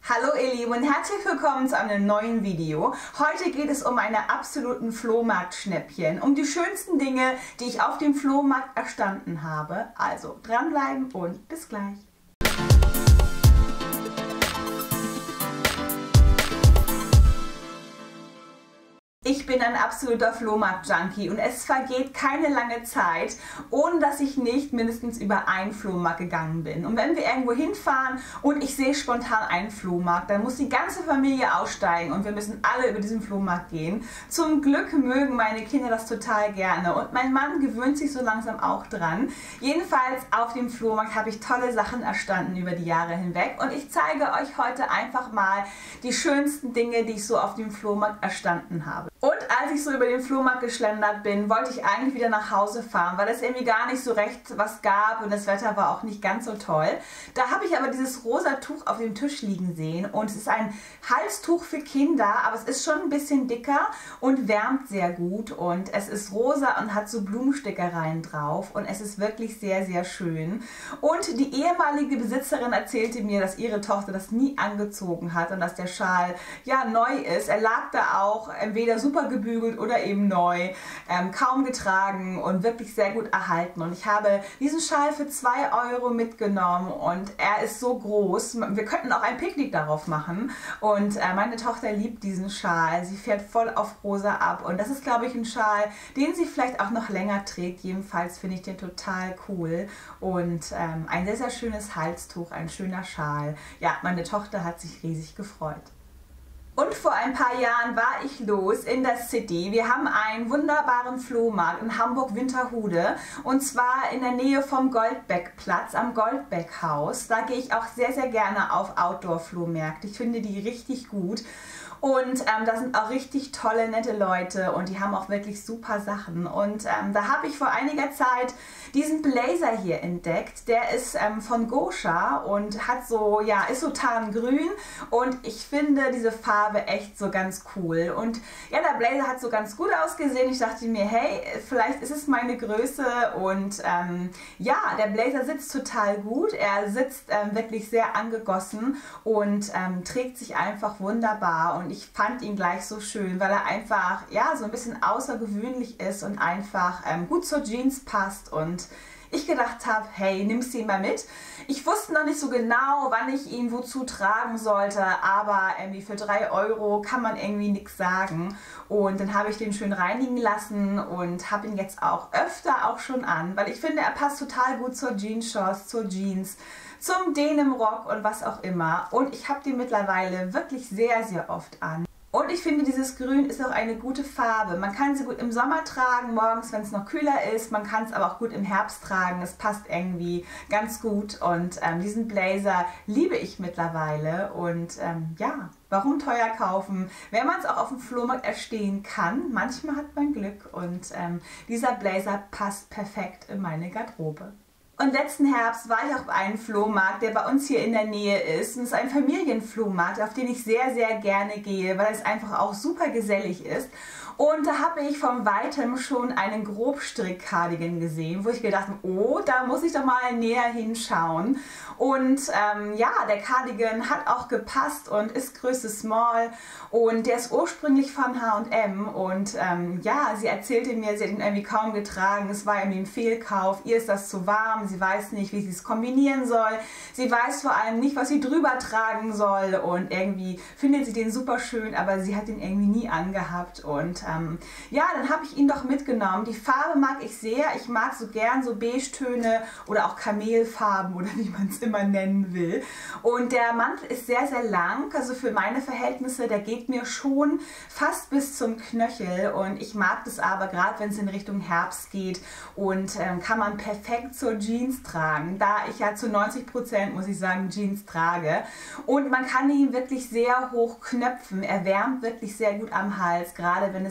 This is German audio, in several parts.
Hallo ihr Lieben und herzlich willkommen zu einem neuen Video. Heute geht es um meine absoluten Flohmarkt-Schnäppchen, um die schönsten Dinge, die ich auf dem Flohmarkt erstanden habe. Also dranbleiben und bis gleich. Ich bin ein absoluter Flohmarkt-Junkie und es vergeht keine lange Zeit, ohne dass ich nicht mindestens über einen Flohmarkt gegangen bin. Und wenn wir irgendwo hinfahren und ich sehe spontan einen Flohmarkt, dann muss die ganze Familie aussteigen und wir müssen alle über diesen Flohmarkt gehen. Zum Glück mögen meine Kinder das total gerne und mein Mann gewöhnt sich so langsam auch dran. Jedenfalls auf dem Flohmarkt habe ich tolle Sachen erstanden über die Jahre hinweg und ich zeige euch heute einfach mal die schönsten Dinge, die ich so auf dem Flohmarkt erstanden habe. Und als ich so über den Flohmarkt geschlendert bin, wollte ich eigentlich wieder nach Hause fahren, weil es irgendwie gar nicht so recht was gab und das Wetter war auch nicht ganz so toll. Da habe ich aber dieses rosa Tuch auf dem Tisch liegen sehen und es ist ein Halstuch für Kinder, aber es ist schon ein bisschen dicker und wärmt sehr gut und es ist rosa und hat so Blumenstickereien drauf und es ist wirklich sehr, sehr schön. Und die ehemalige Besitzerin erzählte mir, dass ihre Tochter das nie angezogen hat und dass der Schal ja neu ist. Er lag da auch entweder super gebügelt oder eben neu, kaum getragen und wirklich sehr gut erhalten. Und ich habe diesen Schal für 2 Euro mitgenommen und er ist so groß. Wir könnten auch ein Picknick darauf machen und meine Tochter liebt diesen Schal. Sie fährt voll auf rosa ab und das ist, glaube ich, ein Schal, den sie vielleicht auch noch länger trägt. Jedenfalls finde ich den total cool und ein sehr, sehr schönes Halstuch, ein schöner Schal. Ja, meine Tochter hat sich riesig gefreut. Und vor ein paar Jahren war ich los in der City. Wir haben einen wunderbaren Flohmarkt in Hamburg-Winterhude und zwar in der Nähe vom Goldbeck-Platz am Goldbeck-Haus. Da gehe ich auch sehr, sehr gerne auf Outdoor-Flohmärkte. Ich finde die richtig gut. Und da sind auch richtig tolle, nette Leute und die haben auch wirklich super Sachen. Und da habe ich vor einiger Zeit diesen Blazer hier entdeckt. Der ist von Goscha und hat so, ja, ist so tarngrün und ich finde diese Farbe echt so ganz cool. Und ja, der Blazer hat so ganz gut ausgesehen. Ich dachte mir, hey, vielleicht ist es meine Größe und ja, der Blazer sitzt total gut. Er sitzt wirklich sehr angegossen und trägt sich einfach wunderbar. Und ich fand ihn gleich so schön, weil er einfach ja so ein bisschen außergewöhnlich ist und einfach gut zur Jeans passt und ich gedacht habe, hey, nimmst du ihn mal mit. Ich wusste noch nicht so genau, wann ich ihn wozu tragen sollte, aber irgendwie für 3 Euro kann man irgendwie nichts sagen. Und dann habe ich den schön reinigen lassen und habe ihn jetzt auch öfter auch schon an, weil ich finde, er passt total gut zur Jeans-Shorts, zur Jeans, zum Denimrock und was auch immer. Und ich habe den mittlerweile wirklich sehr, sehr oft an. Und ich finde, dieses Grün ist auch eine gute Farbe. Man kann sie gut im Sommer tragen, morgens, wenn es noch kühler ist. Man kann es aber auch gut im Herbst tragen. Es passt irgendwie ganz gut. Und diesen Blazer liebe ich mittlerweile. Und ja, warum teuer kaufen, wenn man es auch auf dem Flohmarkt erstehen kann? Manchmal hat man Glück. Und dieser Blazer passt perfekt in meine Garderobe. Und letzten Herbst war ich auf einem Flohmarkt, der bei uns hier in der Nähe ist. Und es ist ein Familienflohmarkt, auf den ich sehr, sehr gerne gehe, weil es einfach auch super gesellig ist. Und da habe ich von Weitem schon einen Grobstrick-Cardigan gesehen, wo ich gedacht habe, oh, da muss ich doch mal näher hinschauen. Und ja, der Cardigan hat auch gepasst und ist Größe Small und der ist ursprünglich von H&M und ja, sie erzählte mir, sie hat ihn irgendwie kaum getragen, es war irgendwie ein Fehlkauf, ihr ist das zu warm, sie weiß nicht, wie sie es kombinieren soll, sie weiß vor allem nicht, was sie drüber tragen soll und irgendwie findet sie den super schön, aber sie hat ihn irgendwie nie angehabt und ja, dann habe ich ihn doch mitgenommen. Die Farbe mag ich sehr, ich mag so gern so Beige-Töne oder auch Kamelfarben oder wie man es immer nennen will. Und der Mantel ist sehr, sehr lang, also für meine Verhältnisse, der geht mir schon fast bis zum Knöchel und ich mag das aber, gerade wenn es in Richtung Herbst geht und kann man perfekt zur Jeans tragen, da ich ja zu 90%, muss ich sagen, Jeans trage. Und man kann ihn wirklich sehr hoch knöpfen, er wärmt wirklich sehr gut am Hals, gerade wenn es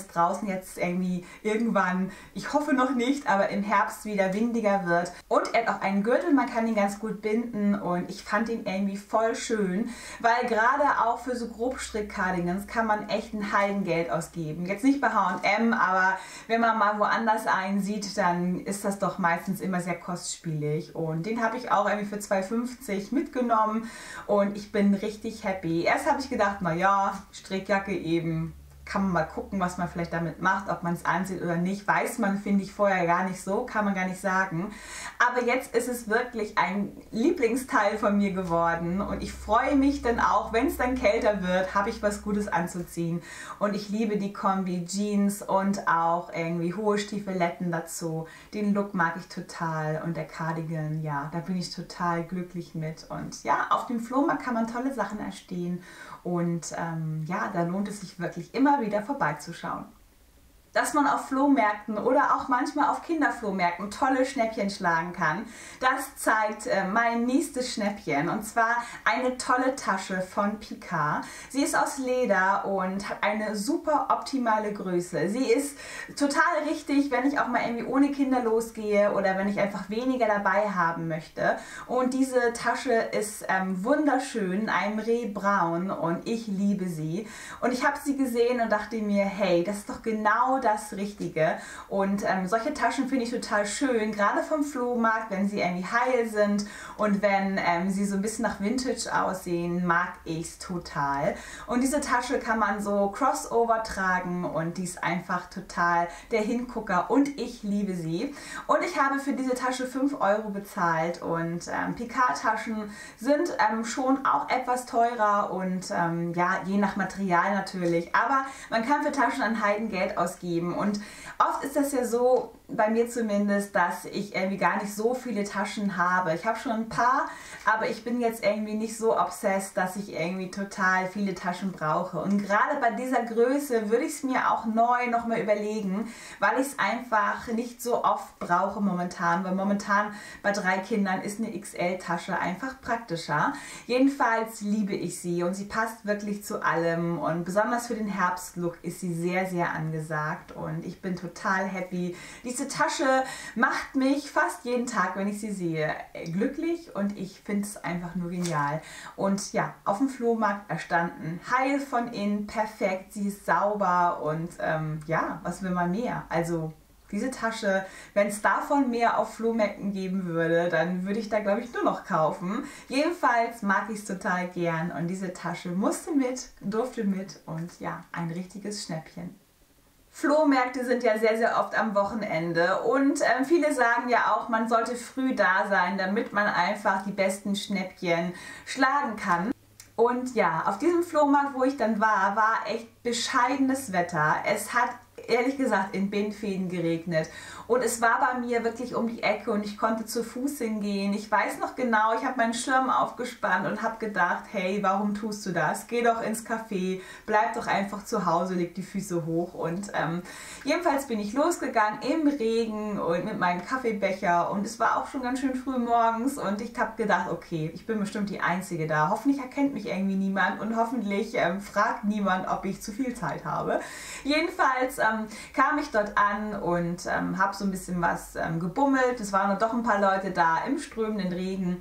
es draußen jetzt irgendwie irgendwann, ich hoffe noch nicht, aber im Herbst wieder windiger wird. Und er hat auch einen Gürtel, man kann ihn ganz gut binden und ich fand ihn irgendwie voll schön, weil gerade auch für so Grobstrick-Cardigans kann man echt ein Heidengeld ausgeben. Jetzt nicht bei H&M, aber wenn man mal woanders einen sieht, dann ist das doch meistens immer sehr kostspielig. Und den habe ich auch irgendwie für 2,50 mitgenommen und ich bin richtig happy. Erst habe ich gedacht, naja, Strickjacke eben, kann man mal gucken, was man vielleicht damit macht, ob man es anzieht oder nicht. Weiß man, finde ich, vorher gar nicht so, kann man gar nicht sagen. Aber jetzt ist es wirklich ein Lieblingsteil von mir geworden und ich freue mich dann auch, wenn es dann kälter wird, habe ich was Gutes anzuziehen. Und ich liebe die Kombi Jeans und auch irgendwie hohe Stiefeletten dazu. Den Look mag ich total und der Cardigan, ja, da bin ich total glücklich mit. Und ja, auf dem Flohmarkt kann man tolle Sachen erstehen und ja, da lohnt es sich wirklich immer wieder vorbeizuschauen. Dass man auf Flohmärkten oder auch manchmal auf Kinderflohmärkten tolle Schnäppchen schlagen kann, das zeigt mein nächstes Schnäppchen, und zwar eine tolle Tasche von Picard. Sie ist aus Leder und hat eine super optimale Größe. Sie ist total richtig, wenn ich auch mal irgendwie ohne Kinder losgehe oder wenn ich einfach weniger dabei haben möchte. Und diese Tasche ist wunderschön, ein Rehbraun, und ich liebe sie. Und ich habe sie gesehen und dachte mir, hey, das ist doch genau das Richtige. Und solche Taschen finde ich total schön, gerade vom Flohmarkt, wenn sie irgendwie heil sind und wenn sie so ein bisschen nach Vintage aussehen, mag ich es total. Und diese Tasche kann man so crossover tragen und die ist einfach total der Hingucker und ich liebe sie. Und ich habe für diese Tasche 5 Euro bezahlt und Picard-Taschen sind schon auch etwas teurer und ja, je nach Material natürlich, aber man kann für Taschen ein Heidengeld ausgeben. Und oft ist das ja so, bei mir zumindest, dass ich irgendwie gar nicht so viele Taschen habe. Ich habe schon ein paar, aber ich bin jetzt irgendwie nicht so obsessed, dass ich irgendwie total viele Taschen brauche. Und gerade bei dieser Größe würde ich es mir auch neu nochmal überlegen, weil ich es einfach nicht so oft brauche momentan, weil momentan bei 3 Kindern ist eine XL-Tasche einfach praktischer. Jedenfalls liebe ich sie und sie passt wirklich zu allem und besonders für den Herbstlook ist sie sehr, sehr angesagt und ich bin total happy. Diese Tasche macht mich fast jeden Tag, wenn ich sie sehe, glücklich und ich finde es einfach nur genial. Und ja, auf dem Flohmarkt erstanden, heil von innen, perfekt, sie ist sauber und ja, was will man mehr? Also diese Tasche, wenn es davon mehr auf Flohmärkten geben würde, dann würde ich da, glaube ich, nur noch kaufen. Jedenfalls mag ich es total gern und diese Tasche musste mit, durfte mit und ja, ein richtiges Schnäppchen. Flohmärkte sind ja sehr, sehr oft am Wochenende und viele sagen ja auch, man sollte früh da sein, damit man einfach die besten Schnäppchen schlagen kann. Und ja, auf diesem Flohmarkt, wo ich dann war echt bescheidenes Wetter. Es hat ehrlich gesagt in Bindfäden geregnet und es war bei mir wirklich um die Ecke und ich konnte zu Fuß hingehen. Ich weiß noch genau, ich habe meinen Schirm aufgespannt und habe gedacht, hey, warum tust du das? Geh doch ins Café, bleib doch einfach zu Hause, leg die Füße hoch. Und jedenfalls bin ich losgegangen im Regen und mit meinem Kaffeebecher und es war auch schon ganz schön früh morgens und ich habe gedacht, okay, ich bin bestimmt die Einzige da. Hoffentlich erkennt mich irgendwie niemand und hoffentlich fragt niemand, ob ich zu viel Zeit habe. Jedenfalls kam ich dort an und habe so ein bisschen was gebummelt. Es waren doch ein paar Leute da im strömenden Regen.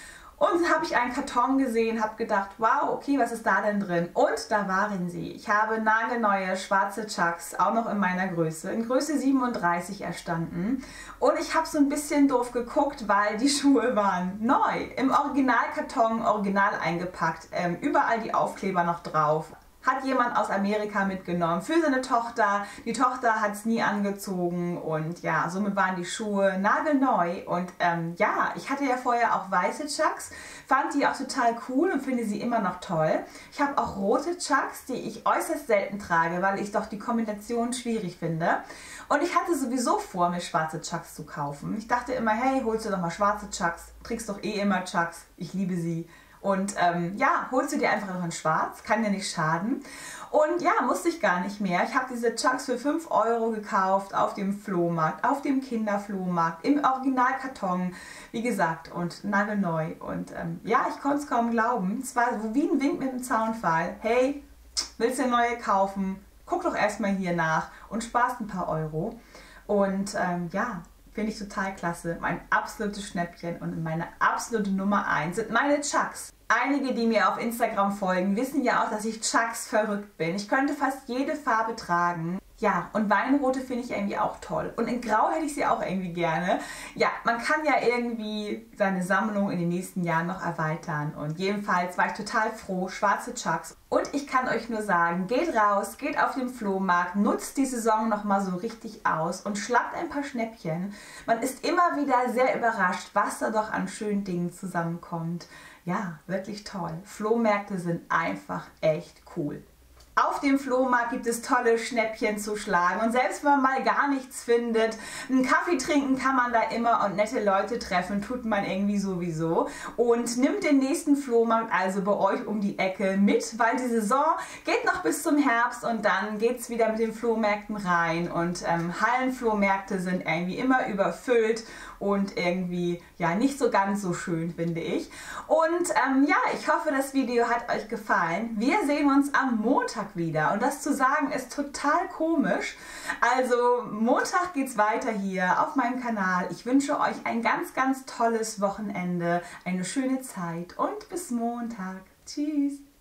Und habe ich einen Karton gesehen, habe gedacht, wow, okay, was ist da denn drin? Und da waren sie. Ich habe nagelneue schwarze Chucks, auch noch in meiner Größe, in Größe 37 erstanden. Und ich habe so ein bisschen doof geguckt, weil die Schuhe waren neu. Im Originalkarton, original eingepackt, überall die Aufkleber noch drauf. Hat jemand aus Amerika mitgenommen für seine Tochter. Die Tochter hat es nie angezogen und ja, somit waren die Schuhe nagelneu. Und ja, ich hatte ja vorher auch weiße Chucks, fand die auch total cool und finde sie immer noch toll. Ich habe auch rote Chucks, die ich äußerst selten trage, weil ich doch die Kombination schwierig finde. Und ich hatte sowieso vor, mir schwarze Chucks zu kaufen. Ich dachte immer, hey, holst du doch mal schwarze Chucks, trägst doch eh immer Chucks, ich liebe sie. Und ja, holst du dir einfach noch in schwarz, kann dir nicht schaden. Und ja, musste ich gar nicht mehr. Ich habe diese Chucks für 5 Euro gekauft auf dem Flohmarkt, auf dem Kinderflohmarkt, im Originalkarton, wie gesagt, und nagelneu. Und ja, ich konnte es kaum glauben. Es war so wie ein Wink mit dem Zaunpfahl. Hey, willst du eine neue kaufen? guck doch erstmal hier nach und sparst ein paar Euro. Und ja, finde ich total klasse. Mein absolutes Schnäppchen und meine absolute Nummer 1 sind meine Chucks. Einige, die mir auf Instagram folgen, wissen ja auch, dass ich Chucks verrückt bin. Ich könnte fast jede Farbe tragen. Ja, und Weinrote finde ich irgendwie auch toll. Und in Grau hätte ich sie auch irgendwie gerne. Ja, man kann ja irgendwie seine Sammlung in den nächsten Jahren noch erweitern. Und jedenfalls war ich total froh, schwarze Chucks. Und ich kann euch nur sagen, geht raus, geht auf den Flohmarkt, nutzt die Saison nochmal so richtig aus und schlappt ein paar Schnäppchen. Man ist immer wieder sehr überrascht, was da doch an schönen Dingen zusammenkommt. Ja, wirklich toll. Flohmärkte sind einfach echt cool. Auf dem Flohmarkt gibt es tolle Schnäppchen zu schlagen und selbst wenn man mal gar nichts findet, einen Kaffee trinken kann man da immer und nette Leute treffen, tut man irgendwie sowieso. Und nimmt den nächsten Flohmarkt also bei euch um die Ecke mit, weil die Saison geht noch bis zum Herbst und dann geht es wieder mit den Flohmärkten rein und Hallenflohmärkte sind irgendwie immer überfüllt und irgendwie ja nicht so ganz so schön, finde ich. Und ja, ich hoffe, das Video hat euch gefallen. Wir sehen uns am Montag wieder und das zu sagen ist total komisch. Also Montag geht's weiter hier auf meinem Kanal. Ich wünsche euch ein ganz, ganz tolles Wochenende, eine schöne Zeit und bis Montag. Tschüss!